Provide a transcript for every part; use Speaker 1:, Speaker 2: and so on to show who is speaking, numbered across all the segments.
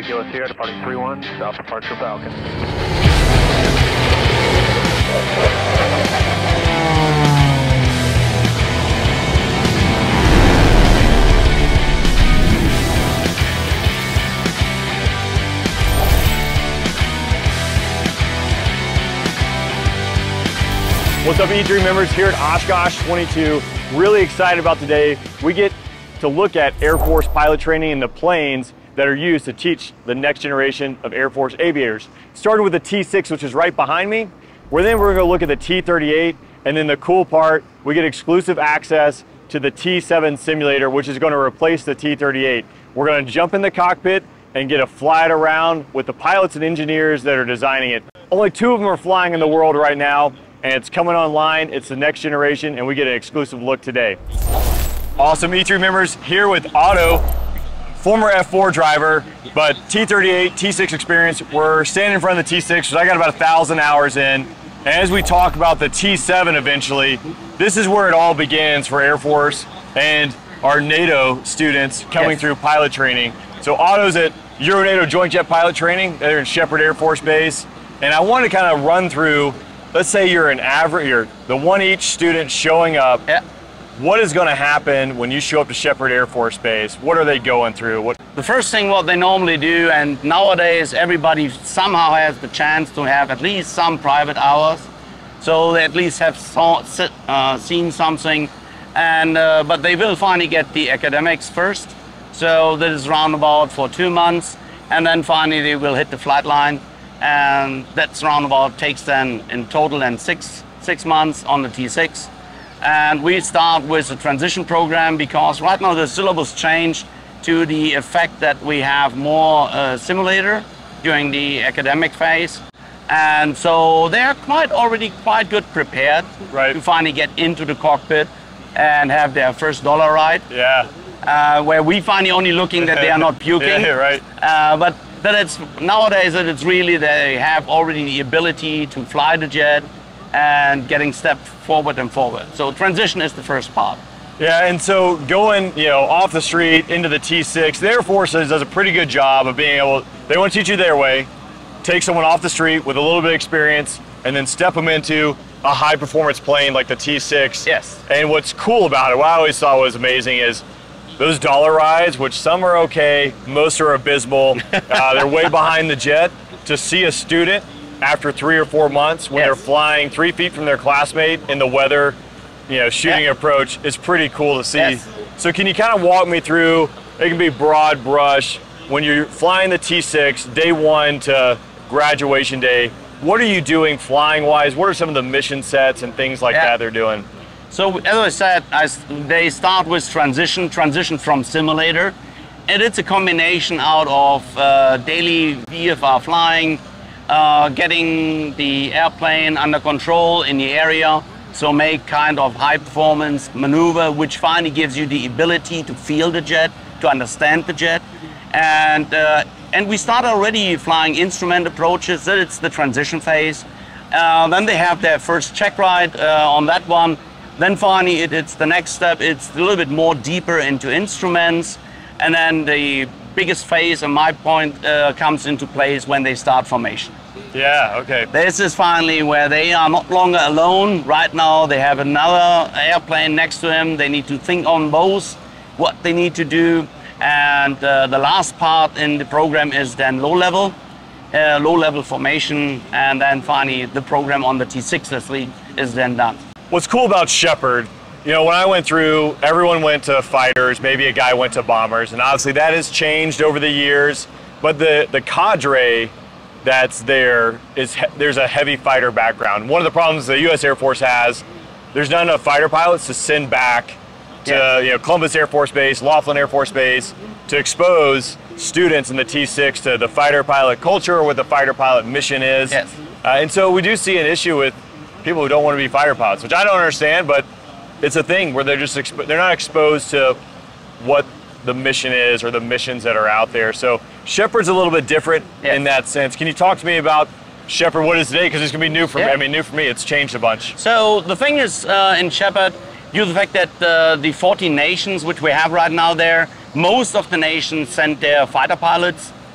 Speaker 1: QQS here, departing 31, South Departure Falcon.
Speaker 2: What's up, E3 members? Here at Oshkosh 22. Really excited about today. We get to look at Air Force pilot training in the planes that are used to teach the next generation of Air Force aviators. Started with the T-6, which is right behind me. We're going to look at the T-38, and then the cool part, we get exclusive access to the T-7 simulator, which is going to replace the T-38. We're going to jump in the cockpit and get a fly it around with the pilots and engineers that are designing it. Only 2 of them are flying in the world right now, and it's coming online. It's the next generation, and we get an exclusive look today. Awesome E3 members, here with Otto, former F4 driver, but T-38, T-6 experience. We're standing in front of the T-6, which I got about 1,000 hours in. And as we talk about the T-7 eventually, this is where it all begins for Air Force and our NATO students coming through pilot training. So Otto's at Euro-NATO Joint Jet Pilot Training. They're in Sheppard Air Force Base. And I want to kind of run through, let's say you're an average, you're the one each student showing up. What is going to happen when you show up to Sheppard Air Force Base? What are they going through?
Speaker 3: The first thing what they normally do, and nowadays everybody somehow has the chance to have at least some private hours, so they at least have seen something, and but they will finally get the academics first. So that is roundabout for 2 months, and then finally they will hit the flight line, and that's roundabout takes then in total and six months on the T6. And we start with a transition program because right now the syllabus changed to the effect that we have more simulator during the academic phase. And so they're already quite good prepared to finally get into the cockpit and have their first dollar ride. Where we finally only looking that they are not puking. But that it's nowadays that it's really they have already the ability to fly the jet and getting stepped forward and forward. So transition is the first part.
Speaker 2: Yeah, and so going, off the street into the T6, the Air Force does a pretty good job of being able, they want to teach you their way, take someone off the street with a little bit of experience, and then step them into a high performance plane like the T6.
Speaker 3: Yes.
Speaker 2: And what's cool about it, what I always thought was amazing is those dollar rides, which some are okay, most are abysmal, they're way behind the jet. To see a student after 3 or 4 months when they're flying 3 feet from their classmate in the weather, shooting approach, is pretty cool to see. So can you kind of walk me through, it can be broad brush, when you're flying the T6, day 1 to graduation day, what are you doing flying wise? What are some of the mission sets and things like that they're doing?
Speaker 3: So as I said, they start with transition from simulator, and it's a combination out of daily VFR flying, getting the airplane under control in the area, so make kind of high performance maneuver, which finally gives you the ability to feel the jet, to understand the jet. And we start already flying instrument approaches, that it's the transition phase. Then they have their first check ride on that one. Then finally it's the next step, it's a little bit more deeper into instruments. And then the biggest phase, in my point, comes into place when they start formation. This is finally where they are not longer alone. Right now they have another airplane next to them. They need to think on both what they need to do. And the last part in the program is then low-level formation. And then finally the program on the T6 is then done.
Speaker 2: What's cool about Sheppard, when I went through, everyone went to fighters, maybe a guy went to bombers, and obviously that has changed over the years, but the cadre that's there there's a heavy fighter background. One of the problems the U.S. Air Force has, there's not enough fighter pilots to send back to Columbus Air Force Base, Laughlin Air Force Base, to expose students in the T6 to the fighter pilot culture or what the fighter pilot mission is. And so we do see an issue with people who don't want to be fighter pilots, which I don't understand, but it's a thing where they're not exposed to what the mission is or the missions that are out there. So Sheppard's a little bit different in that sense. Can you talk to me about Sheppard, what is today? Because it's going to be new for me. I mean, new for me, it's changed a bunch.
Speaker 3: So the thing is in Sheppard, due to the fact that the 14 nations which we have right now there, most of the nations send their fighter pilots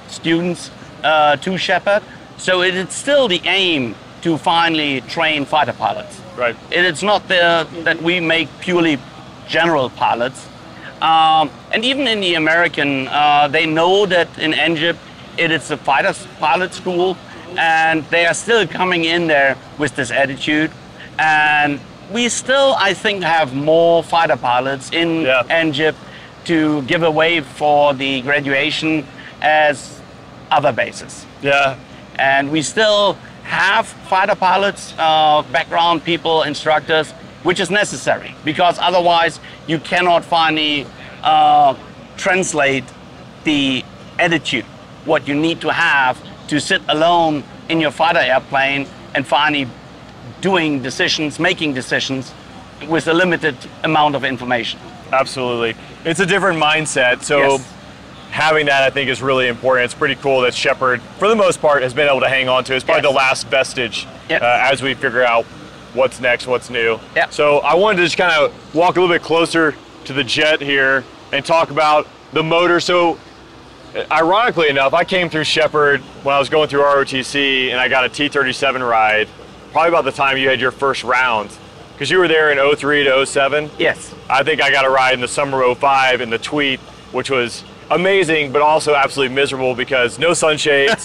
Speaker 3: students to Sheppard. So it's still the aim to finally train fighter pilots.
Speaker 2: Right.
Speaker 3: It's not that we make purely general pilots. And even in the American, they know that in Egypt it is a fighter pilot school, and they are still coming in there with this attitude. And we still, I think, have more fighter pilots in Egypt to give away for the graduation as other bases.
Speaker 2: Yeah.
Speaker 3: And we still have fighter pilots, background people, instructors, which is necessary, because otherwise you cannot finally translate the attitude, what you need to have to sit alone in your fighter airplane and finally doing decisions, making decisions with a limited amount of information.
Speaker 2: Absolutely. It's a different mindset. So having that, I think, is really important. It's pretty cool that Sheppard, for the most part, has been able to hang on to. It's probably the last vestige as we figure out what's next, what's new. So I wanted to just kind of walk a little bit closer to the jet here and talk about the motor. So ironically enough, I came through Sheppard when I was going through ROTC, and I got a T-37 ride, probably about the time you had your first round. Because you were there in 03 to 07.
Speaker 3: Yes.
Speaker 2: I think I got a ride in the summer of 05 in the Tweet, which was amazing, but also absolutely miserable because no sunshades,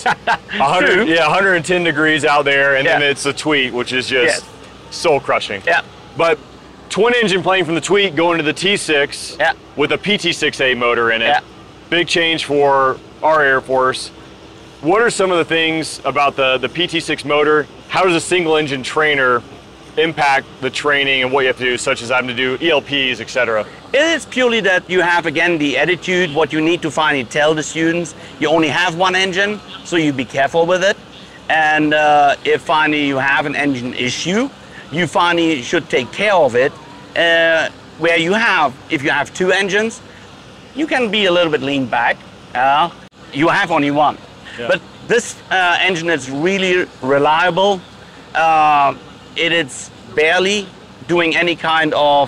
Speaker 2: 110 degrees out there, and then it's the Tweet, which is just soul crushing. But twin engine plane from the Tweet going to the T6 with a PT-6A motor in it. Big change for our Air Force. What are some of the things about the PT-6 motor? How does a single engine trainer impact the training and what you have to do, such as having to do ELPs, etc.?
Speaker 3: It is purely that you have, again, the attitude, what you need to finally tell the students. You only have one engine, so you be careful with it. And if finally you have an engine issue, you finally should take care of it. Where you have, if you have two engines, you can be a little bit lean back. You have only one. But this engine is really reliable. It is barely doing any kind of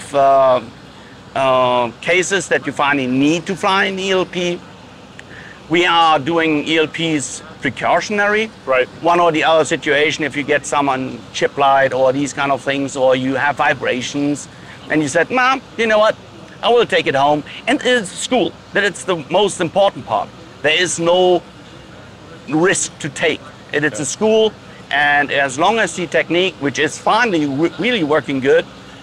Speaker 3: cases that you finally need to fly in ELP. We are doing ELPs precautionary.
Speaker 2: Right.
Speaker 3: One or the other situation, if you get someone chip light or these kind of things, or you have vibrations, and you said, Mom, you know what? I will take it home. And it's school. That it's the most important part. There is no risk to take. It's a school. And as long as the technique, which is finally really working good,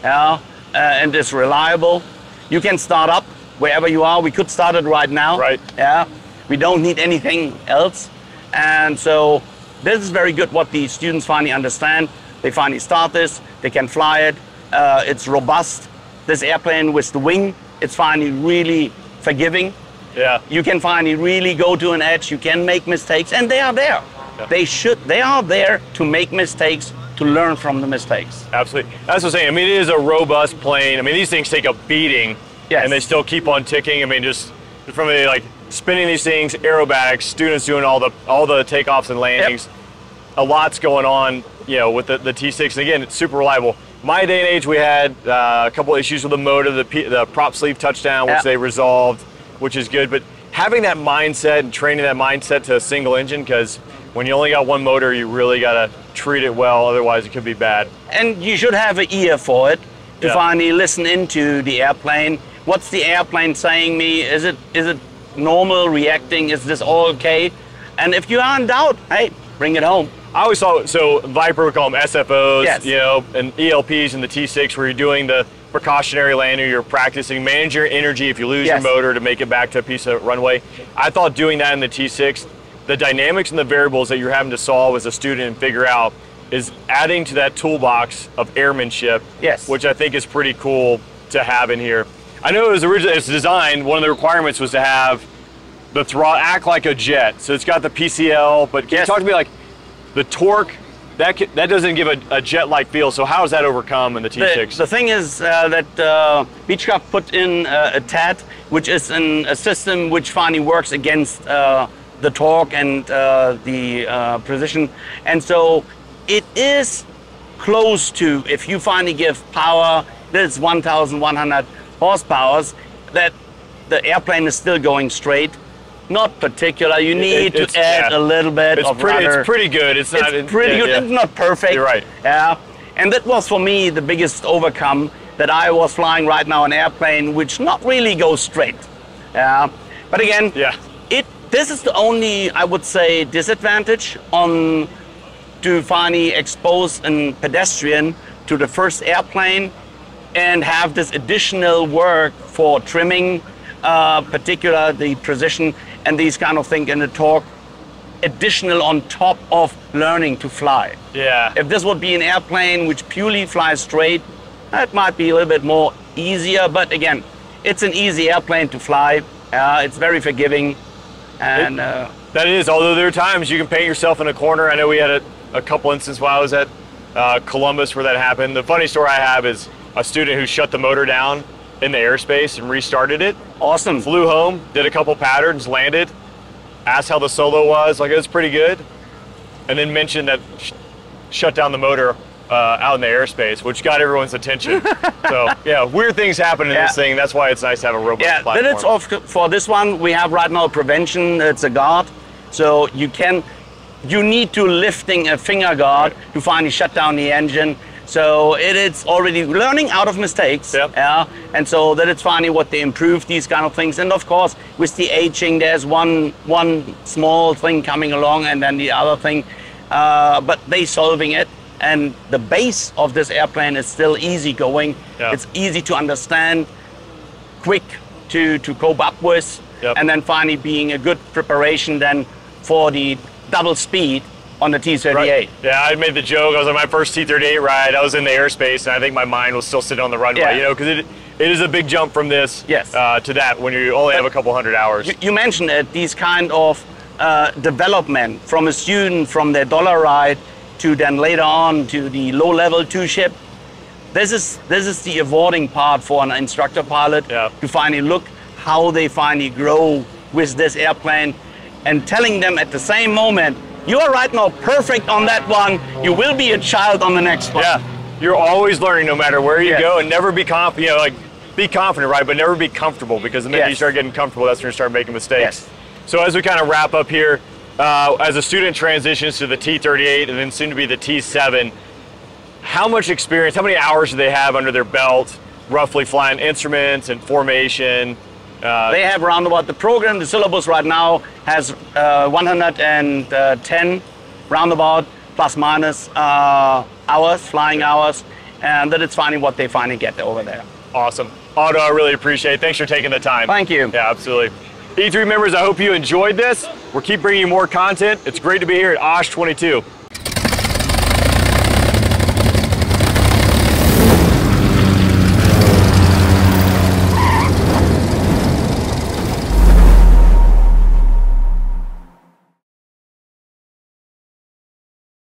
Speaker 3: and is reliable, you can start up wherever you are. We could start it right now.
Speaker 2: Right.
Speaker 3: We don't need anything else. And so this is very good what the students finally understand. They finally start this, they can fly it. It's robust. This airplane with the wing, it's finally really forgiving. You can finally really go to an edge. You can make mistakes, and they are there. They are there to make mistakes, to learn from the mistakes.
Speaker 2: Absolutely. That's what I'm saying. I mean, it is a robust plane. I mean, these things take a beating, and they still keep on ticking. I mean, just from like spinning these things, aerobatics, students doing all the takeoffs and landings. A lot's going on, you know, with the T6. And again, it's super reliable. My day and age, we had a couple issues with the motor, the prop sleeve touchdown, which they resolved, which is good. But having that mindset and training that mindset to a single engine, because when you only got one motor, you really got to treat it well, otherwise it could be bad. And
Speaker 3: you should have an ear for it to finally listen into the airplane. What's the airplane saying me? Is it normal, reacting? Is this all okay? And if you are in doubt, hey, bring it home.
Speaker 2: I always thought, so Viper would call them SFOs, you know, and ELPs in the T6 where you're doing the precautionary landing, you're practicing, manage your energy if you lose your motor to make it back to a piece of runway. I thought doing that in the T6, the dynamics and the variables that you're having to solve as a student and figure out is adding to that toolbox of airmanship, which I think is pretty cool to have in here. I know it was originally, it's designed, one of the requirements was to have the throttle act like a jet. So it's got the PCL, but can you talk to me like the torque, that doesn't give a jet-like feel, so how is that overcome in the T6?
Speaker 3: The thing is that Beechcraft put in a TAT, which is a system which finally works against the torque and the precision. And so it is close to, if you finally give power, that's 1,100 horsepower, that the airplane is still going straight. Not particular. You need to add a little bit of rudder.
Speaker 2: It's pretty good. It's not.
Speaker 3: It's pretty good. It's not perfect.
Speaker 2: You're right.
Speaker 3: Yeah, and that was for me the biggest overcome, that I was flying right now an airplane which not really goes straight. Yeah, but again, this is the only, I would say, disadvantage on to finally expose a pedestrian to the first airplane and have this additional work for trimming, particular the precision and these kind of things, and the torque additional on top of learning to fly.
Speaker 2: Yeah.
Speaker 3: If this would be an airplane which purely flies straight, that might be a little bit more easier, but again, it's an easy airplane to fly. It's very forgiving, and
Speaker 2: that is, although there are times you can paint yourself in a corner. I know we had a couple instances while I was at Columbus where that happened. The funny story I have is a student who shut the motor down in the airspace and restarted it.
Speaker 3: Awesome.
Speaker 2: Flew home, did a couple patterns, landed, asked how the solo was, like it was pretty good, and then mentioned that shut down the motor out in the airspace, which got everyone's attention. So yeah, weird things happen in this thing. That's why it's nice to have a robust platform.
Speaker 3: Then it's for this one, we have right now prevention. It's a guard, so you need to lifting a finger guard to finally shut down the engine. So it's already learning out of mistakes. Yeah, and so that it's finally what they improve these kind of things. And of course, with the aging, there's one small thing coming along, and then the other thing, but they solving it. And the base of this airplane is still easy going. It's easy to understand, quick to cope up with, and then finally being a good preparation then for the double speed on the T-38.
Speaker 2: Right. Yeah, I made the joke. I was on my first T-38 ride. I was in the airspace, and I think my mind was still sitting on the runway. You know, because it is a big jump from this to that when you only have a couple hundred hours.
Speaker 3: You mentioned it. These kind of development from a student from their dollar ride to then later on to the low-level 2 ship. This is the rewarding part for an instructor pilot to finally look how they finally grow with this airplane, and telling them at the same moment, you are right now perfect on that one, you will be a child on the next one.
Speaker 2: Yeah, you're always learning no matter where you go, and never be confident, you know, like be confident, right, but never be comfortable, because the minute you start getting comfortable, that's when you start making mistakes. So as we kind of wrap up here, as a student transitions to the T-38 and then soon to be the T-7, how much experience, how many hours do they have under their belt, roughly flying instruments and formation?
Speaker 3: They have around about the program, the syllabus right now has 110 roundabout plus minus hours, flying hours, and that it's finally what they finally get over there.
Speaker 2: Awesome. Otto, I really appreciate it. Thanks for taking the time.
Speaker 3: Thank you.
Speaker 2: Yeah, absolutely. E3 members, I hope you enjoyed this. We'll keep bringing you more content. It's great to be here at OSH 22.